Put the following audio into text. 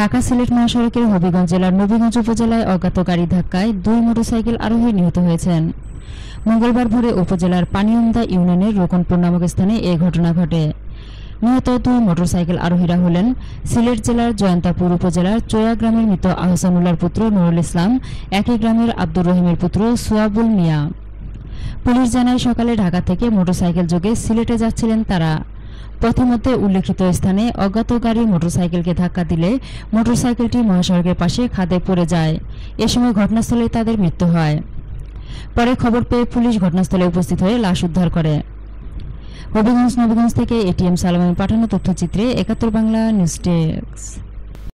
ঢাকা সিলেট মহাসড়কের হবিগঞ্জ জেলার নবীগঞ্জ উপজেলায় অজ্ঞাত গাড়ি ধাক্কায় 2 মোটরসাইকেল আরোহী নিহত হয়েছেন। মঙ্গলবার ভোরে উপজেলার পানিউমদা ইউনিয়নের রোকনপুর নামক স্থানে এ ঘটনা ঘটে। নিহত 2 মোটরসাইকেল আরোহীরা হলেন সিলেট জেলার জয়ন্তাপুর উপজেলার চোয়া গ্রামের মৃত আহসানুল্লাহর পুত্র নুরুল ইসলাম, একই গ্রামের আব্দুর রহিমের পুত্র সোয়াবুল মিয়া। পুলিশ জানায়, সকালে ঢাকা থেকে মোটরসাইকেল যোগে সিলেটে যাচ্ছিলেন তারা। পথিমধ্যে উল্লেখিত স্থানে অজ্ঞাত গাড়ি মোটরসাইকেলকে ধাক্কা দিলে মোটরসাইকেলটি মহাসড়কের পাশে খাদে পড়ে যায়। এ সময় ঘটনাস্থলে তাদের মৃত্যু হয়। পরে খবর পেয়ে পুলিশ ঘটনাস্থলে উপস্থিত হয়ে লাশ উদ্ধার করে। হবিগঞ্জ নবীগঞ্জ থেকে এটিএম সালামের পাঠানো তথ্যচিত্রে ৭১ বাংলা নিউজ ডেস্ক।